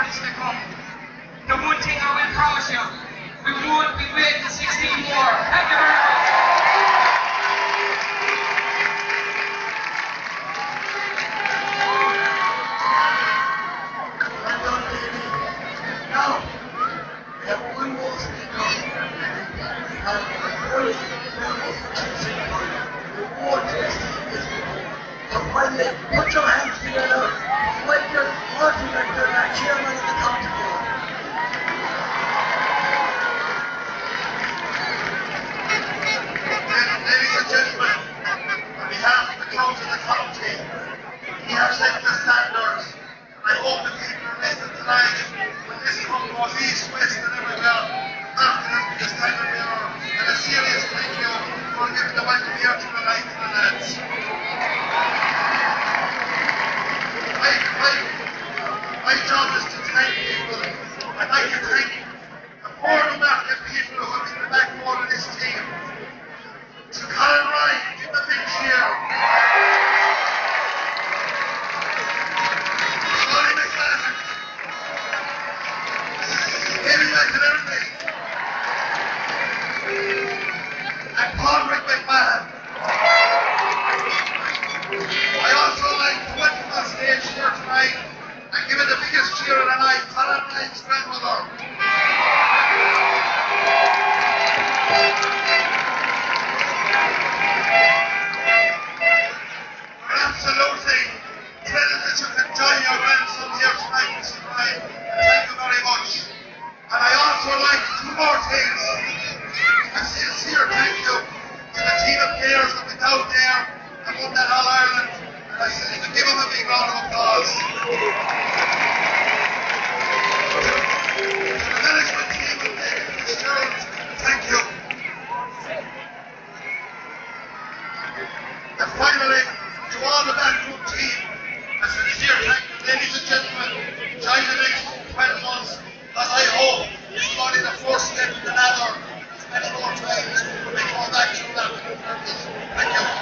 40s to come. The one thing I will promise you, we won't be waiting 16 more. Thank you very much. Now, we have one more speaker. We have a very famous teaching for the award to this people. So finally, put your hands together, like your art director and chairman of the county board. Ladies and gentlemen, on behalf of the clerk of the county, he has set the standards. I hope the people who listen tonight will listen from both east, west and everywhere after the standard bearer. And a serious thank you for giving the welcome here to the night to the lads. My job is to thank people. I'd like to thank the four Newmarket people who have been the backbone of this team. To Colin Ryan, give him a big cheer. Tony McLaren. Amy McInerney. And Padraig McMahon. I also like to welcome on stage here tonight and give it the biggest cheer of the night, Colin Ryan's grandmother. Absolutely thrilled that you can join your grandson here tonight, Mr. Ryan. Thank you very much. And I also like two more things. A sincere thank you to the team of players that went out there and won that All Ireland. And I say, give them a big round of applause. To the management team of David Fitzgerald, thank you. And finally, to all the backroom team, a sincere thank you, ladies and gentlemen. Join the next 12 months, as I hope is only the first step in the ladder. Spend more time, we come back to that. Thank you.